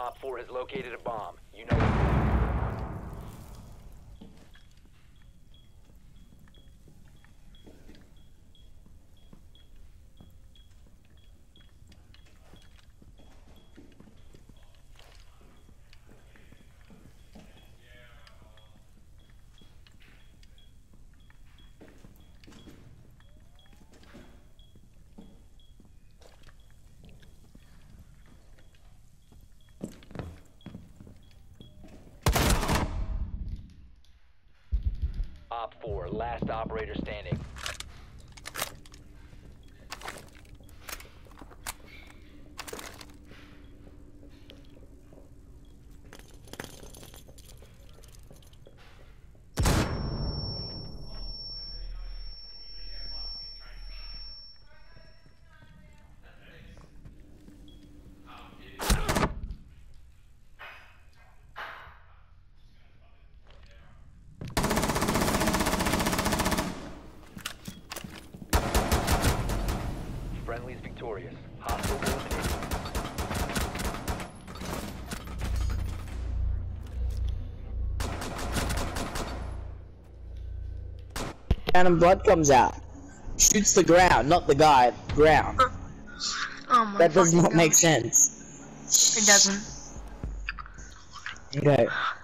Op 4 has located a bomb. You know what. Op 4, last operator standing. Friendly is victorious. Hostile eliminated. And blood comes out. Shoots the ground, not the guy. Ground. Oh my That does not fucking make gosh. sense. It doesn't. Okay.